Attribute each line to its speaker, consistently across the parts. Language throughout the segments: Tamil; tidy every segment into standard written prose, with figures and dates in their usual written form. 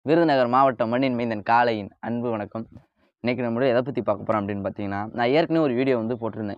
Speaker 1: விருதுநகர் மாவட்டம் மண்ணின் மைந்தன் காளையின் அன்பு வணக்கம். இன்றைக்கி நம்மளோட எதை பற்றி பார்க்க போகிறோம் அப்படின்னு பார்த்தீங்கன்னா, நான் ஏற்கனவே ஒரு வீடியோ வந்து போட்டிருந்தேன்.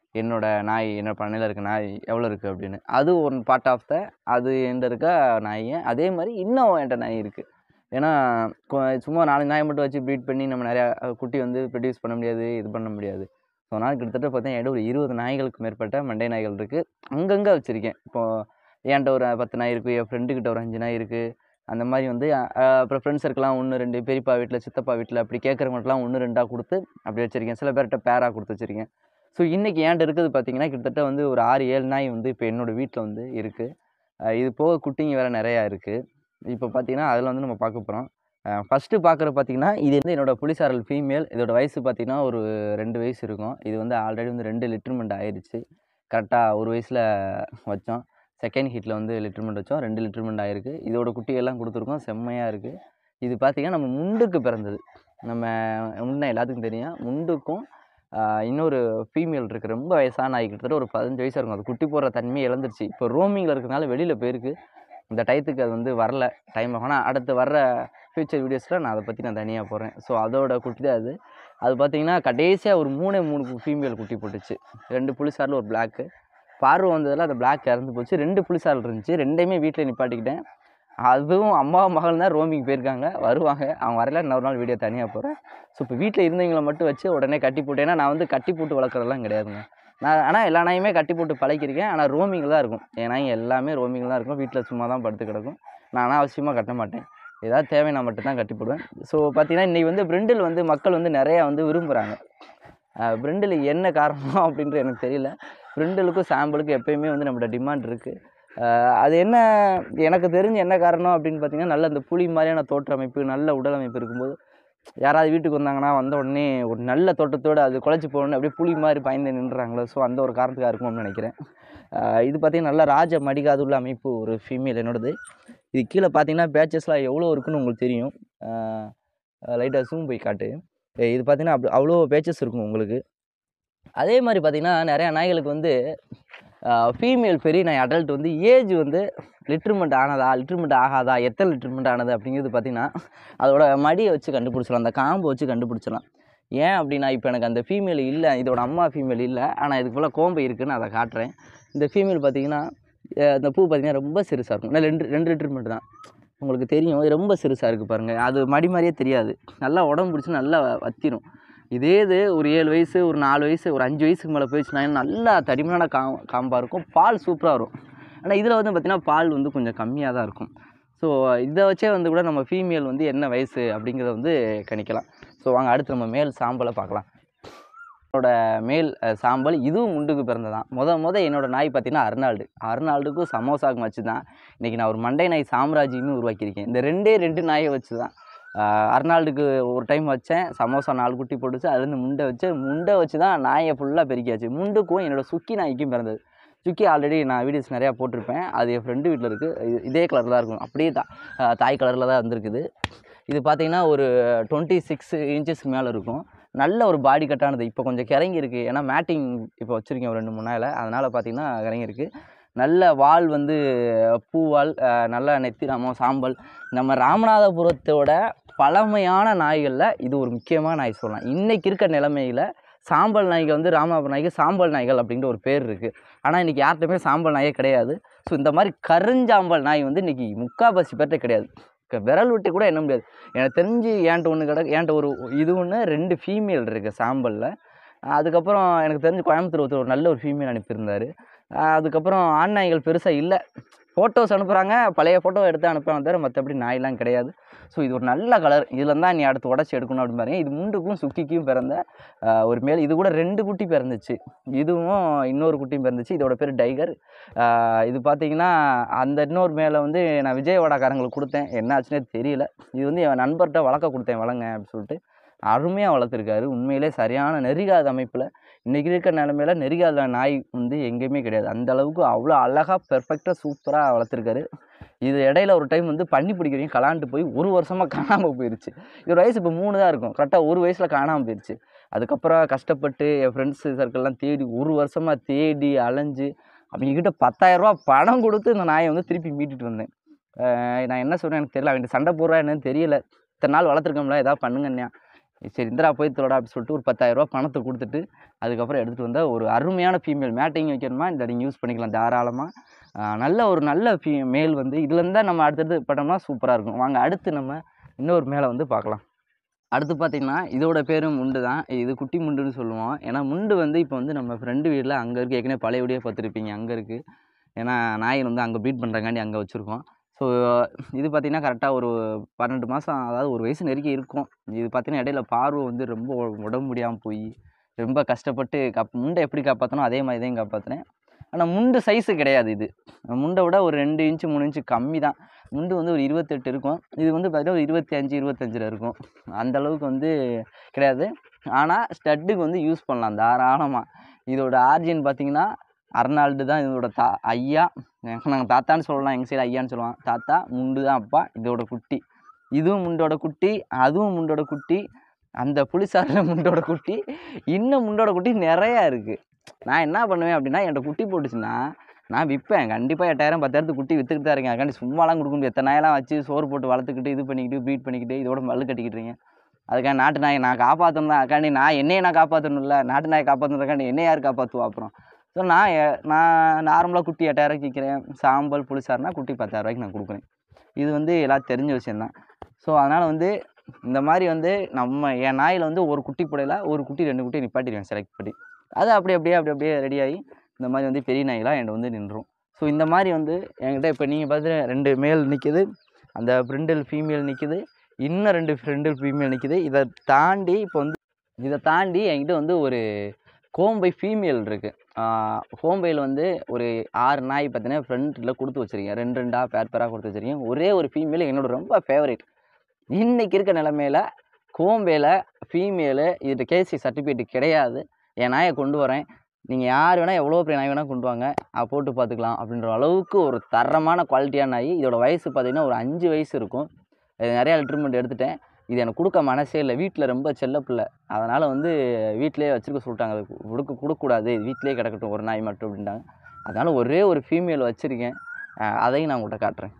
Speaker 1: என்னோட பண்ணையில் இருக்க நாய் எவ்வளோ இருக்குது அப்படின்னு. அது ஒரு பார்ட் ஆஃப் அது என்கிட்ட இருக்க நாய். அதே மாதிரி இன்னும் என்கிட்ட நாய் இருக்குது. ஏன்னா சும்மா 4 நாயை மட்டும் வச்சு ப்ரீட் பண்ணி நம்ம நிறையா குட்டி வந்து ப்ரொடியூஸ் பண்ண முடியாது, இது பண்ண முடியாது. ஸோ அதனால் கிட்டத்தட்ட பார்த்தீங்கன்னா என்கிட்ட ஒரு 20 நாய்களுக்கு மேற்பட்ட மண்டை நாய்கள் இருக்குது. அங்கங்கே வச்சுருக்கேன். இப்போது என்கிட்ட ஒரு 10 நாய் இருக்குது, என் ஃப்ரெண்டுக்கிட்ட ஒரு 5 நாய் இருக்குது. அந்த மாதிரி வந்து அப்புறம் ஃப்ரெண்ட்ஸ் சர்க்கிள்லாம் 1, 2 பெரியப்பா வீட்டில், சித்தப்பா வீட்டில் அப்படி கேட்குறவங்களுக்குலாம் 1, 2 கொடுத்து அப்படி வச்சுருக்கேன். சில பேர்கிட்ட பேராக கொடுத்து வச்சுருக்கேன். ஸோ இன்றைக்கி என்கிட்ட இருக்கிறது பார்த்தீங்கன்னா கிட்டத்தட்ட வந்து ஒரு 6, 7 நாய் வந்து இப்போ என்னோடய வீட்டில் வந்து இருக்குது. இது போக குட்டிங்க வேறு நிறையா இருக்குது. இப்போ பார்த்தீங்கன்னா அதில் வந்து நம்ம பார்க்க போகிறோம். ஃபஸ்ட்டு பார்க்குறது பார்த்தீங்கன்னா இது வந்து என்னோடய புலிசாரல் ஃபீமேல். இதோட வயசு பார்த்தீங்கன்னா ஒரு 2 வயசு இருக்கும். இது வந்து ஆல்ரெடி வந்து 2 லிட்டர்மெண்ட் ஆயிடுச்சு. கரெக்டாக ஒரு வயசில் வச்சோம். செகண்ட் ஹீட்டில் வந்து லிட்டர்மெண்ட் வச்சோம். 2 லிட்டர்மெண்ட் ஆயிருக்கு. இதோட குட்டிகள்லாம் கொடுத்துருக்கோம். செம்மையாக இருக்குது. இது பார்த்தீங்கன்னா நம்ம முண்டுக்கு பிறந்தது. நம்ம முன்ன எல்லாத்துக்கும் தெரியும். முண்டுக்கும் இன்னொரு ஃபீமேல் இருக்குது. ரொம்ப வயசான நாய், கிட்டத்தட்ட ஒரு 15 வயசாக இருக்கும். அது குட்டி போடுற தன்மையை இழந்துருச்சு. இப்போ ரோமிங்கில் இருக்கிறனால வெளியில் போயிருக்கு. இந்த டயத்துக்கு அது வந்து வரல, டைம் ஆகும். ஆனால் அடுத்து வர்ற ஃப்யூச்சர் வீடியோஸில் நான் அதை பற்றி தனியாக போடுறேன். ஸோ அதோட குட்டி தான் அது. அது பார்த்தீங்கன்னா கடைசியாக ஒரு 3 ஃபீமேல் குட்டி போட்டுச்சு. 2 புலிசாரில் ஒரு பிளாக்கு. பார்வை வந்ததில் அந்த பிளாக் இறந்து போச்சு. 2 புலிசாரல் இருந்துச்சு. 2யுமே வீட்டில் நிப்பாட்டிக்கிட்டேன். அதுவும் அம்மா மகள் தான் ரோமிங் போயிருக்காங்க, வருவாங்க. அவங்க வரல, இன்னொரு நாள் வீடியோ தனியாக போகிறேன். ஸோ இப்போ வீட்டில் இருந்தவங்களை மட்டும் வச்சு உடனே கட்டி போட்டு, ஏன்னா நான் வந்து கட்டி போட்டு வளர்க்குறதெல்லாம் கிடையாதுங்க. நான் ஆனால் எல்லா நாயுமே கட்டி போட்டு பழக்கியிருக்கேன். ஆனால் ரோமிங்கில் தான் இருக்கும். என் நாய் எல்லாமே ரோமிங்கில் தான் இருக்கும். வீட்டில் சும்மா தான் படுத்து கிடக்கும். நான் அனாவசியமாக கட்ட மாட்டேன். ஏதாவது தேவைன்னா மட்டும்தான் கட்டி போடுவேன். ஸோ பார்த்தீங்கன்னா இன்றைக்கி வந்து பிரெண்டில் வந்து மக்கள் வந்து நிறையா வந்து விரும்புகிறாங்க. பிரெண்டில் என்ன காரணம் அப்படின்றது எனக்கு தெரியல. பிரெண்டலுக்கும் சாம்பிளுக்கும் எப்போயுமே வந்து நம்மளோட டிமாண்ட் இருக்குது. அது என்ன எனக்கு தெரிஞ்சு என்ன காரணம் அப்படின்னு பார்த்தீங்கன்னா, நல்ல அந்த புலி மாதிரியான தோற்ற அமைப்பு, நல்ல உடல் அமைப்பு இருக்கும்போது யாராவது வீட்டுக்கு வந்தாங்கன்னா வந்த உடனே ஒரு நல்ல தோட்டத்தோடு அது குலைச்சி போகணுன்னு அப்படியே புலி மாதிரி பாய்ந்து நின்றுறாங்களோ. ஸோ அந்த ஒரு காரணத்துக்காக இருக்கும்னு நினைக்கிறேன். இது பார்த்திங்கன்னா நல்ல ராஜ மடிகாதுள்ள அமைப்பு ஒரு ஃபீமேல் என்னோடது. இது கீழே பார்த்தீங்கன்னா பேச்சஸ்லாம் எவ்வளோ இருக்குன்னு உங்களுக்கு தெரியும். லைட்டாக ஜூம் போய் காட்டு. இது பார்த்திங்கன்னா அவ்வளோ பேச்சஸ் இருக்கும் உங்களுக்கு. அதே மாதிரி பார்த்திங்கன்னா நிறையா நாய்களுக்கு வந்து ஃபீமேல் பெரிய நாய் அடல்ட் வந்து ஏஜ் வந்து லிட்டர்மெண்ட் ஆனதா, லிட்டர்மெண்ட் ஆகாதா, எத்தனை லிட்டர்மெண்ட் ஆனது அப்படிங்கிறது பார்த்திங்கன்னா அதோட மடியை வச்சு கண்டுபிடிச்சிடலாம், அந்த காம்பை வச்சு கண்டுபிடிச்சிடலாம். ஏன் அப்படின்னா இப்போ எனக்கு அந்த ஃபீமேல் இல்லை, இதோட அம்மா ஃபீமேல் இல்லை, ஆனால் இதுக்கு ஃபுல்லாக கோம்பை இருக்குதுன்னு அதை காட்டுறேன். இந்த ஃபீமேல் பார்த்திங்கன்னா இந்த பூ பார்த்திங்கன்னா ரொம்ப சிறுசாக இருக்கும். ஏன்னா 2 லிட்டர்மெண்ட் தான் உங்களுக்கு தெரியும். ரொம்ப சிறுசாக இருக்குது பாருங்கள். அது மடி மாதிரியே தெரியாது. நல்லா உடம்பு பிடிச்சி நல்லா வத்திரும். இதே இது ஒரு 7 வயசு, ஒரு 4 வயசு, ஒரு 5 வயசுக்கு மேலே போயிடுச்சுன்னா நல்லா தடிமனான காம்பாக இருக்கும். பால் சூப்பராக வரும். ஆனால் இதில் வந்து பார்த்திங்கன்னா பால் வந்து கொஞ்சம் கம்மியாக தான் இருக்கும். ஸோ இதை வச்சே வந்து கூட நம்ம ஃபீமேல் வந்து என்ன வயசு அப்படிங்கிறத வந்து கணிக்கலாம். ஸோ வாங்க அடுத்து நம்ம மேல் சாம்பலை பார்க்கலாம். என்னோட மேல் சாம்பல் இதுவும் முண்டுக்கு பிறந்ததான். என்னோடய நாய் பார்த்திங்கன்னா அர்னால்டுக்கும் சமோசாவுக்கும் வச்சு தான் இன்றைக்கி நான் ஒரு மண்டை நாய் சாம்ராஜ்யமே உருவாக்கியிருக்கேன். இந்த 2 நாயை வச்சு தான். அர்னால்டுக்கு ஒரு டைம் வச்சேன், சமோசா 4 குட்டி போட்டுச்சு. அதுலேருந்து முண்டை வச்சு தான் நாயை ஃபுல்லாக பெருக்கியாச்சு. முண்டுக்கும் என்னோடய சுக்கி நாய்க்கும் பிறந்தது. சுக்கி ஆல்ரெடி நான் வீடியோஸ் நிறையா போட்டிருப்பேன். அது என் ஃப்ரெண்டு வீட்டில் இருக்குது. இதே கலரில் தான் இருக்கும். அப்படியே தாய் கலரில் தான் வந்திருக்குது. இது பார்த்திங்கன்னா ஒரு 26 இன்ச்சஸ்க்கு மேலே இருக்கும். நல்ல ஒரு பாடி கட்டானது. இப்போ கொஞ்சம் கிறங்கியிருக்கு. ஏன்னா மேட்டிங் இப்போ வச்சுருக்கேன் ஒரு 2-3 நாளில். அதனால் பார்த்திங்கன்னா கிறங்கியிருக்கு. நல்ல வால் வந்து பூவால், நல்ல நெத்திராமம், சாம்பல். நம்ம ராமநாதபுரத்தோட பழமையான நாய்களில் இது ஒரு முக்கியமான நாய் சொல்லலாம். இன்றைக்கி இருக்க நிலைமையில் சாம்பல் நாய்கள் வந்து ராமநாதபுரம் நாய்க்கு சாம்பல் நாய்கள் அப்படின்ற ஒரு பேர் இருக்குது. ஆனால் இன்றைக்கி யார்கிட்டையுமே சாம்பல் நாயே கிடையாது. ஸோ இந்த மாதிரி கருஞ்சாம்பல் நாய் வந்து இன்றைக்கி முக்கால்வாசி பேர்கிட்ட கிடையாது. விரல் விட்டு கூட எண்ண முடியாது. எனக்கு தெரிஞ்சு என்கிட்ட ஒரு இது 2 ஃபீமேல் இருக்குது சாம்பலில். அதுக்கப்புறம் எனக்கு தெரிஞ்சு கோயம்புத்தூர் ஒரு நல்ல ஒரு ஃபீமேல் அனுப்பியிருந்தார். அதுக்கப்புறம் ஆண் நாய்கள் பெருசாக இல்லை. ஃபோட்டோஸ் அனுப்புகிறாங்க, பழைய ஃபோட்டோ எடுத்து அனுப்புகிறாங்க தவிர மற்றபடி நாயெலாம் கிடையாது. ஸோ இது ஒரு நல்ல கலர். இதில் தான் நீ அடுத்து உடச்சி எடுக்கணும் அப்படின்னு பாருங்க. இது முண்டுக்கும் சுக்கிக்கும் பிறந்த ஒரு மேல். இது கூட 2 குட்டி பிறந்துச்சு. இதுவும் இன்னொரு குட்டியும் பிறந்துச்சு. இதோட பேர் டைகர். இது பார்த்திங்கன்னா அந்த இன்னொரு மேலே வந்து நான் விஜயவாடாக்காரங்களுக்கு கொடுத்தேன். என்ன ஆச்சுன்னே தெரியல. இது வந்து என் நண்பர்கிட்ட வளர்க்க கொடுத்தேன், வளங்க அப்படின்னு சொல்லிட்டு. அருமையாக வளர்த்துருக்காரு. உண்மையிலே சரியான நெறிகாத அமைப்பில். இன்றைக்கி இருக்க நிலமையில நெறிகாத நாய் வந்து எங்கேயுமே கிடையாது. அந்த அளவுக்கு அவ்வளோ அழகாக பெர்ஃபெக்டாக சூப்பராக வளர்த்துருக்காரு. இது இடையில ஒரு டைம் வந்து பண்ணி பிடிக்கிறீங்க கலாண்டு போய் 1 வருஷமாக காணாமல் போயிடுச்சு. இதோட வயசு இப்போ 3 தான் இருக்கும். கரெக்டாக 1 வயசில் காணாமல் போயிடுச்சு. அதுக்கப்புறம் கஷ்டப்பட்டு என் ஃப்ரெண்ட்ஸு சர்க்கிள்லாம் தேடி 1 வருஷமாக தேடி அலைஞ்சு அவங்கக்கிட்ட 10,000 ரூபா பணம் கொடுத்து இந்த நாயை வந்து திருப்பி மீட்டுட்டு வந்தேன். நான் என்ன சொல்கிறேன் எனக்கு தெரியல. அவன்கிட்ட சண்டை போடுறா என்னன்னு தெரியல. இத்தனை நாள் வளர்த்துருக்கோம்ல, ஏதாவது பண்ணுங்கண்ணா. சரி இந்தடா போய் தொலைடா அப்படின்னு சொல்லிட்டு ஒரு 10,000 பணத்தை கொடுத்துட்டு அதுக்கப்புறம் எடுத்துகிட்டு வந்தால் ஒரு அருமையான ஃபீமேல். மேட்டிங் வைக்கணுமா இந்த நீங்கள் யூஸ் பண்ணிக்கலாம் தாராளமாக. நல்ல மேல் வந்து இதுலேருந்து தான் நம்ம அடுத்தடுத்து பட்டோம்னா சூப்பராக இருக்கும். வாங்க அடுத்து நம்ம இன்னொரு மேலே வந்து பார்க்கலாம். அடுத்து பார்த்தீங்கன்னா இதோட பேரும் முண்டு தான். இது குட்டி முண்டுன்னு சொல்லுவோம். ஏன்னா முண்டு வந்து இப்போ வந்து நம்ம ஃப்ரெண்டு வீட்டில் அங்கே இருக்குது. ஏற்கனவே பழைய வீடியோ பார்த்துருப்பீங்க, அங்கே இருக்குது. ஏன்னா நாய் வந்து அங்கே ப்ரீட் பண்ணுறங்காண்டி அங்கே வச்சுருக்கோம். ஸோ இது பார்த்திங்கன்னா கரெக்டாக ஒரு 12 மாதம், அதாவது ஒரு வயசு நெருக்கி இருக்கும். இது பார்த்திங்கன்னா இடையில பார்வை வந்து ரொம்ப உடம்பு முடியாமல் போய் ரொம்ப கஷ்டப்பட்டு முண்டை எப்படி காப்பாற்றணும் அதே மாதிரி தான் காப்பாற்றினேன். ஆனால் முண்டு சைஸு கிடையாது. இது முண்டை விட ஒரு 2 இன்ச்சு 3 இன்ச்சு கம்மி தான். முண்டு வந்து ஒரு 28 இருக்கும். இது வந்து பார்த்திங்கன்னா ஒரு 25 இருக்கும். அந்தளவுக்கு வந்து கிடையாது. ஆனால் ஸ்டட்டுக்கு வந்து யூஸ் பண்ணலாம் தாராளமாக. இதோட ஆர்ஜின் பார்த்திங்கன்னா அர்னால்டு தான் இதோட ஐயா. நாங்கள் தாத்தான்னு சொல்லலாம், எங்கள் சைடு ஐயான்னு சொல்லுவான். தாத்தா, முண்டு தான் அப்பா. இதோட குட்டி, இதுவும் முண்டோட குட்டி, அதுவும் முண்டோட குட்டி, அந்த புலிசாரில் முண்டோட குட்டி, இன்னும் முண்டோட குட்டி நிறையா இருக்குது. நான் என்ன பண்ணுவேன் அப்படின்னா, என்கிட்ட குட்டி போட்டுச்சுன்னா நான் விற்பேன். கண்டிப்பாக 8,000 10,000 குட்டி விற்றுக்கிட்டு தான் இருக்கேன். அதுக்காண்டி சும்மாலாம் கொடுக்க முடியாது. எத்தனை நாயெல்லாம் வச்சு சோறு போட்டு வளர்த்துக்கிட்டு இது பண்ணிக்கிட்டு ப்ரீட் பண்ணிக்கிட்டு இதோட மல்லு கட்டிக்கிட்டுருங்க. அதுக்காக நாட்டு நாயை நான் காப்பாற்றணும் தான். அதுக்காண்டி என்னையை நான் காப்பாற்றணும்ல. நாட்டு நாயை காப்பாற்றணுக்காண்டி என்னை யார் காப்பாற்றுவா அப்புறம்? ஸோ நான் நார்மலாக குட்டி 8,000 விற்கிறேன். சாம்பல் புளிசாருனா குட்டி 10,000 நான் கொடுக்குறேன். இது வந்து எல்லாரும் தெரிஞ்ச விஷயந்தான். ஸோ அதனால் வந்து இந்த மாதிரி வந்து என் நாயில் வந்து ஒரு குட்டி போடையில் ஒரு குட்டி 2 குட்டி நிப்பாட்டிடுவேன் செலக்ட் பண்ணி. அது அப்படியே ரெடியாகி இந்த மாதிரி வந்து பெரிய நாய்லாம் என்கிட்ட வந்து நின்றும். ஸோ இந்த மாதிரி வந்து என்கிட்ட இப்போ நீங்கள் பார்த்து 2 மேல் நிற்கிது, அந்த பிரிண்டில் ஃபீமேல் நிற்கிது, இன்னும் 2 ஃப்ரெண்டில் ஃபீமேல் நிற்கிது. இதை தாண்டி என்கிட்ட வந்து ஒரு கோம்பை ஃபீமேல் இருக்குது. கோம்பையில் வந்து ஒரு 6 நாய் பார்த்தீங்கன்னா ஃப்ரண்ட்டில் கொடுத்து வச்சுருக்கேன். 2 பேராக கொடுத்து வச்சுருக்கேன். ஒரே ஒரு ஃபீமேல் என்னோட ரொம்ப ஃபேவரேட். இன்றைக்கி இருக்க நிலமையில கோம்பையில் ஃபீமேலு இதுகிட்ட கேசி சர்டிஃபிகேட் கிடையாது. என் நாயை கொண்டு வரேன், நீங்கள் யார் வேணால் எவ்வளோ பெரிய நாய் வேணால் கொண்டு வாங்க, போட்டு பார்த்துக்கலாம் அப்படின்ற அளவுக்கு ஒரு தரமான குவாலிட்டியான நாய். இதோட வயசு பார்த்திங்கன்னா ஒரு 5 வயசு இருக்கும். நிறையா ட்ரீட்மெண்ட் எடுத்துட்டேன். இது எனக்கு கொடுக்க மனசே இல்லை. வீட்டில் ரொம்ப செல்ல பிள்ளை, அதனால் வந்து வீட்டிலேயே வச்சுருக்க சொல்லிட்டாங்க. அது கொடுக்கக்கூடாது, வீட்டிலே கிடக்கட்டும் ஒரு நாய் மட்டும் அப்படின்ட்டாங்க. அதனால் ஒரே ஒரு ஃபீமேல் வச்சுருக்கேன். அதையும் நான் உங்கள்கிட்ட காட்டுறேன்.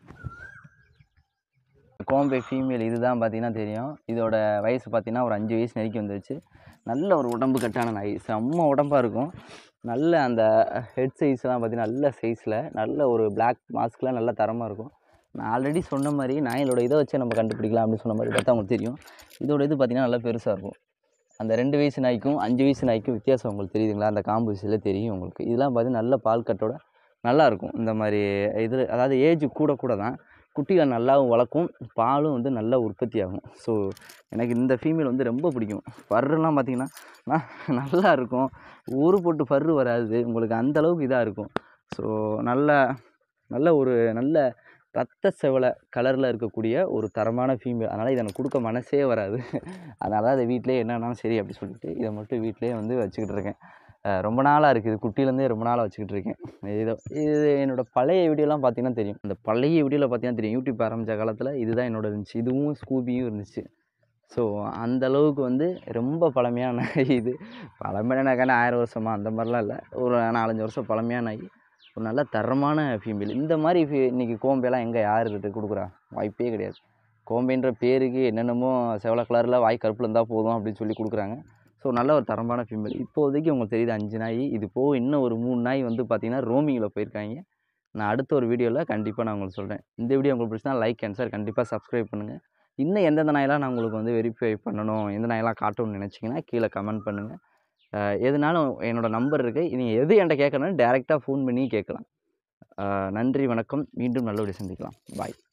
Speaker 1: கோம்பை ஃபீமேல் இது தான் பார்த்தீங்கன்னா தெரியும். இதோட வயசு பார்த்திங்கன்னா ஒரு 5 வயசு நெருக்கி வந்துருச்சு. நல்ல ஒரு உடம்பு கட்டான நாய், செம்ம உடம்பாக இருக்கும். நல்ல அந்த ஹெட் சைஸ்லாம் பார்த்திங்கன்னா நல்ல சைஸில், நல்ல ஒரு பிளாக் மாஸ்க்லாம் நல்ல தரமாக இருக்கும். நான் ஆல்ரெடி சொன்ன மாதிரி நாயிலோட இதை வச்சே நம்ம கண்டுபிடிக்கலாம் அப்படின்னு சொன்ன மாதிரி பார்த்தா உங்களுக்கு தெரியும். இதோட இது பார்த்திங்கன்னா நல்லா பெருசாக இருக்கும். அந்த 2 வயசு நாய்க்கும் 5 வயசு நாய்க்கும் வித்தியாசம் உங்களுக்கு தெரியுதுங்களா? அந்த காம்பு தெரியும் உங்களுக்கு. இதெல்லாம் பார்த்திங்கன்னா நல்ல பால் கட்டோட நல்லாயிருக்கும். இந்த மாதிரி இது அதாவது ஏஜ் கூட தான் குட்டிகள் நல்லாவும் வளர்க்கும், பாலும் வந்து நல்லா உற்பத்தி ஆகும். ஸோ எனக்கு இந்த ஃபீமேல் வந்து ரொம்ப பிடிக்கும். ஃபர்ரெல்லாம் பார்த்திங்கன்னா நல்லா இருக்கும். ஒரு போட்டு ஃபர்ரு வராது உங்களுக்கு, அந்தளவுக்கு இதாக இருக்கும். ஸோ நல்ல ஒரு ரத்த செவலை கலரில் இருக்கக்கூடிய ஒரு தரமான ஃபீமேல். அதனால் இதை எனக்கு கொடுக்க மனசே வராது. அதனால தான் அதை வீட்டிலே என்னன்னாலும் சரி அப்படி சொல்லிட்டு இதை மட்டும் வீட்டிலே வந்து வச்சுக்கிட்டு இருக்கேன். ரொம்ப நாளாக இருக்குது. குட்டியிலேருந்தே ரொம்ப நாளாக வச்சுக்கிட்டு இருக்கேன். இது என்னோடய பழைய வீடியோலாம் பார்த்தீங்கன்னா தெரியும். அந்த பழைய வீடியோவில் பார்த்தீங்கன்னா தெரியும். யூடியூப் ஆரம்பித்த காலத்தில் இதுதான் என்னோட இருந்துச்சு. இதுவும் ஸ்கூபியும் இருந்துச்சு. ஸோ அந்தளவுக்கு வந்து ரொம்ப பழமையான நாய் இது. பழமையான நாய்க்கான 1000 வருஷமா அந்த மாதிரிலாம் இல்லை. ஒரு 4-5 வருஷம் பழமையான நாய். ஒரு நல்ல தரமான ஃபீமேல். இந்த மாதிரி இன்றைக்கி கோம்பையெல்லாம் எங்கே யார் கொடுக்குறா? வாய்ப்பே கிடையாது. கோம்பைன்ற பேருக்கு என்னென்னமோ செவலை கலரில் வாய் கருப்பில் இருந்தால் போதும் அப்படின்னு சொல்லி கொடுக்குறாங்க. ஸோ நல்ல ஒரு தரமான ஃபீமேல். இப்போதைக்கு உங்களுக்கு தெரியுது 5 நாய். இது போக இன்னும் ஒரு 3 நாய் வந்து பார்த்திங்கன்னா ரோமிங்கில் போயிருக்காங்க. நான் அடுத்த ஒரு வீடியோவில் கண்டிப்பாக நான் உங்களுக்கு சொல்கிறேன். இந்த வீடியோ உங்களுக்கு பிடிச்சினா லைக் அண்ட் ஷேர், கண்டிப்பாக சப்ஸ்கிரைப் பண்ணுங்கள். இன்னும் எந்தெந்த நாயெல்லாம் நான் உங்களுக்கு வந்து வெரிஃபை பண்ணணும், எந்த நாயெல்லாம் காட்டணும்னு நினச்சிங்கன்னா கீழே கமெண்ட் பண்ணுங்கள். எதுனாலும் என்னோடய நம்பர் இருக்குது. நீங்கள் எது என்கிட்ட கேட்கணும்னு டேரெக்டாக ஃபோன் பண்ணி கேட்கலாம். நன்றி, வணக்கம். மீண்டும் நல்ல வீடியோ சந்திக்கலாம். பாய்.